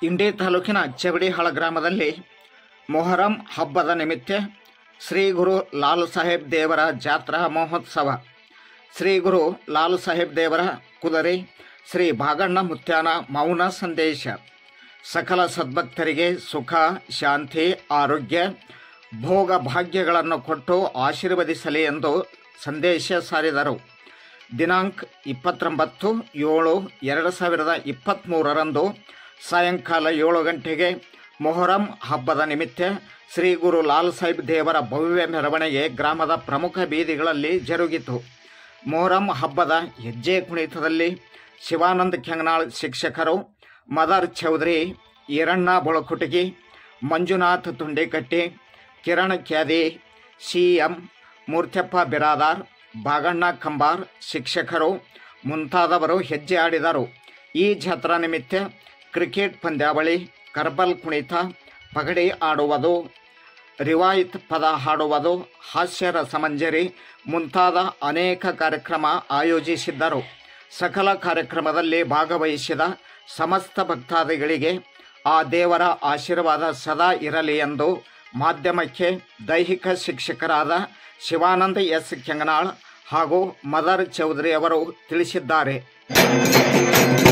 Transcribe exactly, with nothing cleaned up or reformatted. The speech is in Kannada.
ಇಂಡಿ ತಾಲೂಕಿನ ಚಗಡಿಹಾಳ ಗ್ರಾಮದಲ್ಲಿ ಮೊಹರಂ ಹಬ್ಬದ ನಿಮಿತ್ತ ಶ್ರೀ ಗುರು ಲಾಲ್ ಸಾಹೇಬ್ ದೇವರ ಜಾತ್ರಾ ಮಹೋತ್ಸವ. ಶ್ರೀ ಗುರು ಲಾಲ್ ಸಾಹೇಬ್ ದೇವರ ಕುದುರೆ ಶ್ರೀ ಭಾಗಣ್ಣ ಮುತ್ಯಾನ ಮೌನ ಸಂದೇಶ. ಸಕಲ ಸದ್ಭಕ್ತರಿಗೆ ಸುಖ, ಶಾಂತಿ, ಆರೋಗ್ಯ, ಭೋಗ ಭಾಗ್ಯಗಳನ್ನು ಕೊಟ್ಟು ಆಶೀರ್ವದಿಸಲಿ ಎಂದು ಸಂದೇಶ ಸಾರಿದರು. ದಿನಾಂಕ ಇಪ್ಪತ್ತೊಂಬತ್ತು ಏಳು ಎರಡು ಸಾವಿರದ ಇಪ್ಪತ್ತ್ಮೂರರಂದು ಸಾಯಂಕಾಲ ಏಳು ಗಂಟೆಗೆ ಮೊಹರಂ ಹಬ್ಬದ ನಿಮಿತ್ತ ಶ್ರೀ ಗುರು ಲಾಲ್ ಸಾಹೇಬ್ ದೇವರ ಭವ್ಯ ಮೆರವಣಿಗೆ ಗ್ರಾಮದ ಪ್ರಮುಖ ಬೀದಿಗಳಲ್ಲಿ ಜರುಗಿತು. ಮೊಹರಂ ಹಬ್ಬದ ಹೆಜ್ಜೆ ಕುಣಿತದಲ್ಲಿ ಶಿವಾನಂದ ಕೆಂಗನಾಳ್ ಶಿಕ್ಷಕರು, ಮದರ್ ಚೌಧರಿ, ಈರಣ್ಣ ಬೊಳಕುಟಗಿ, ಮಂಜುನಾಥ್ ತುಂಡಿಕಟ್ಟಿ, ಕಿರಣ್ ಕ್ಯಾದಿ, ಸಿ ಎಂ ಮೂರ್ತ್ಯಪ್ಪ ಬಿರಾದಾರ್, ಭಾಗಣ್ಣ ಕಂಬಾರ್ ಶಿಕ್ಷಕರು ಮುಂತಾದವರು ಹೆಜ್ಜೆ ಆಡಿದರು. ಈ ಜಾತ್ರಾ ನಿಮಿತ್ತ ಕ್ರಿಕೆಟ್ ಪಂದ್ಯಾವಳಿ, ಕರ್ಬಲ್ ಕುಣಿತ, ಪಗಡಿ ಆಡುವುದು, ರಿವಾಯಿತ್ ಪದ ಹಾಡುವುದು, ಹಾಸ್ಯ ರಸಮಂಜರಿ ಮುಂತಾದ ಅನೇಕ ಕಾರ್ಯಕ್ರಮ ಆಯೋಜಿಸಿದ್ದರು. ಸಕಲ ಕಾರ್ಯಕ್ರಮದಲ್ಲಿ ಭಾಗವಹಿಸಿದ ಸಮಸ್ತ ಭಕ್ತಾದಿಗಳಿಗೆ ಆ ದೇವರ ಆಶೀರ್ವಾದ ಸದಾ ಇರಲಿ ಎಂದು ಮಾಧ್ಯಮಕ್ಕೆ ದೈಹಿಕ ಶಿಕ್ಷಕರಾದ ಶಿವಾನಂದ ಎಸ್ ಕೆಂಗನಾಳ್ ಹಾಗೂ ಮದರ್ ಚೌಧರಿ ಅವರು ತಿಳಿಸಿದ್ದಾರೆ.